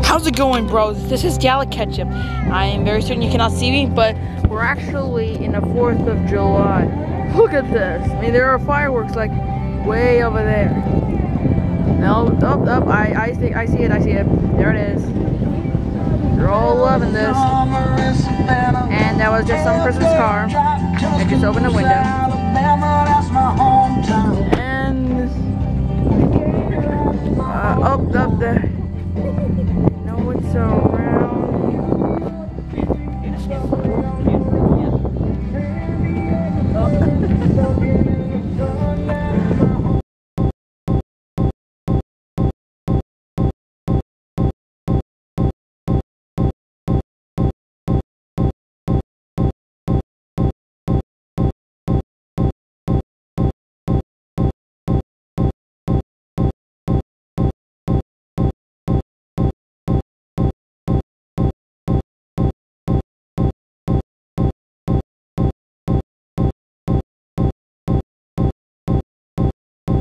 How's it going, bros? This is Gallic Ketchup. I am very certain you cannot see me, but we're actually in the 4th of July. Look at this. I mean, there are fireworks like way over there. No, up. I see it. There it is. You're all loving this. And that was just some person's car. I just opened the window. And up there.